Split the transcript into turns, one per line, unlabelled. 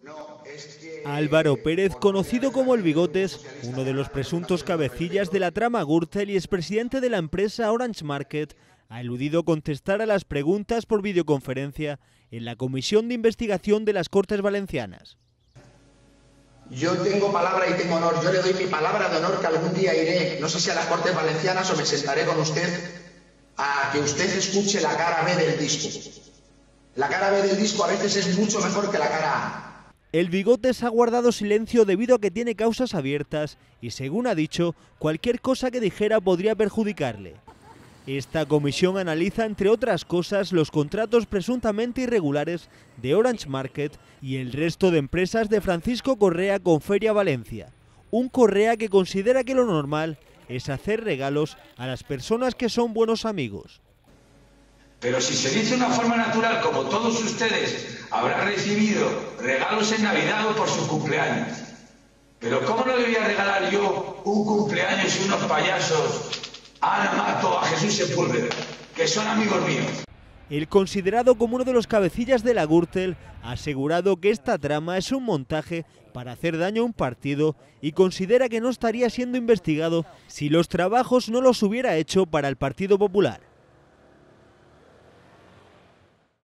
Álvaro Pérez, conocido como El Bigotes, uno de los presuntos cabecillas de la trama Gürtel y expresidente de la empresa Orange Market, ha eludido contestar a las preguntas por videoconferencia en la Comisión de Investigación de las Cortes Valencianas.
Yo tengo palabra y tengo honor. Yo le doy mi palabra de honor que algún día iré, no sé si a las Cortes Valencianas o me sentaré con usted a que usted escuche la cara B del disco. La cara B del disco a veces es mucho mejor que la cara A.
El Bigotes ha guardado silencio debido a que tiene causas abiertas y, según ha dicho, cualquier cosa que dijera podría perjudicarle. Esta comisión analiza, entre otras cosas, los contratos presuntamente irregulares de Orange Market y el resto de empresas de Francisco Correa con Feria Valencia. Un Correa que considera que lo normal es hacer regalos a las personas que son buenos amigos.
Pero si se dice de una forma natural, como todos ustedes habrán recibido regalos en Navidad o por su cumpleaños. Pero ¿cómo no le voy a regalar yo un cumpleaños y unos payasos a Ana Mato o a Jesús Sepúlveda, que son amigos míos?
El considerado como uno de los cabecillas de la Gürtel ha asegurado que esta trama es un montaje para hacer daño a un partido y considera que no estaría siendo investigado si los trabajos no los hubiera hecho para el Partido Popular.